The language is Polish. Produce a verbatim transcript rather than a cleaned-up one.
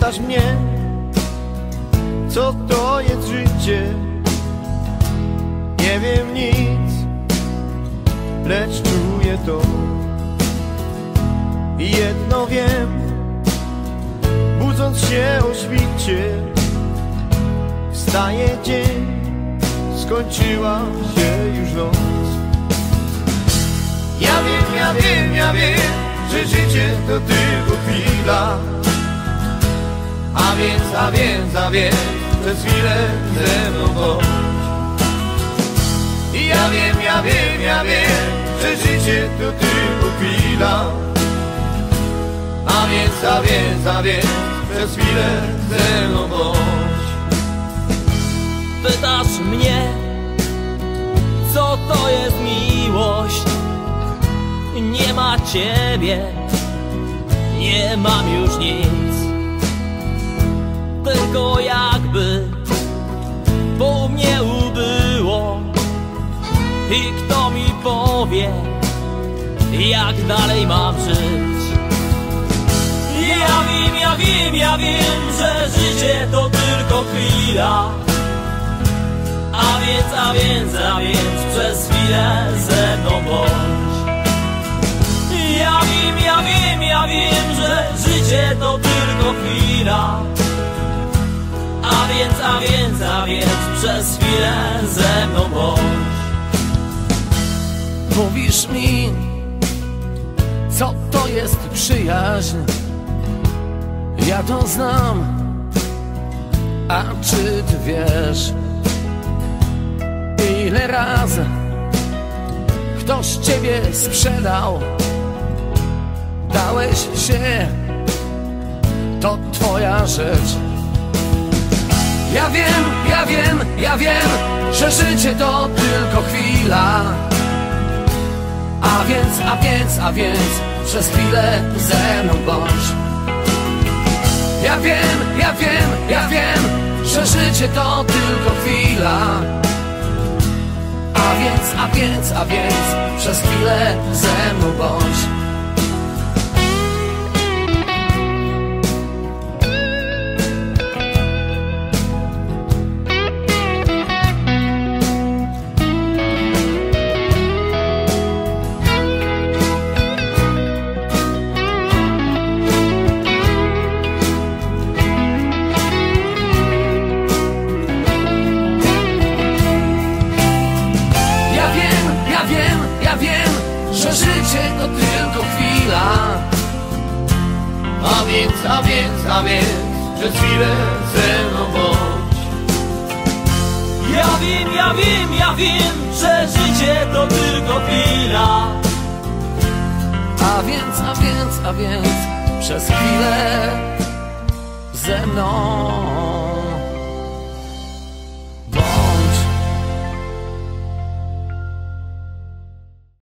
Pytasz mnie, co to jest życie? Nie wiem nic, lecz czuję to. I jedno wiem, budząc się o świcie, wstaje dzień, skończyła się już noc. Ja wiem, ja wiem, ja wiem, że życie to tylko chwila. A więc, a więc, a więc, przez chwilę ze mną bądź. I ja wiem, ja wiem, ja wiem, że życie to tylko chwila. A więc, a więc, a więc, przez chwilę ze mną bądź. Pytasz mnie, co to jest miłość? Nie ma ciebie, nie mam już nic. Tylko jakby po mnie ubyło. I kto mi powie, jak dalej mam żyć? Ja wiem, ja wiem, ja wiem, że życie to tylko chwila. A więc, a więc, a więc, przez chwilę ze mną bądź. Ja wiem, ja wiem, ja wiem, że życie to tylko chwila. A więc, a więc, a więc, przez chwilę ze mną bądź. Mówisz mi, co to jest przyjaźń? Ja to znam, a czy ty wiesz? Ile razy ktoś ciebie sprzedał? Dałeś się, to twoja rzecz. Ja wiem, ja wiem, ja wiem, że życie to tylko chwila. A więc, a więc, a więc, przez chwilę ze mną bądź. Ja wiem, ja wiem, ja wiem, że życie to tylko chwila. A więc, a więc, a więc, przez chwilę ze mną bądź. Że życie to tylko chwila. A więc, a więc, a więc, przez chwilę ze mną bądź. Ja wiem, ja wiem, ja wiem, że życie to tylko chwila. A więc, a więc, a więc, przez chwilę ze mną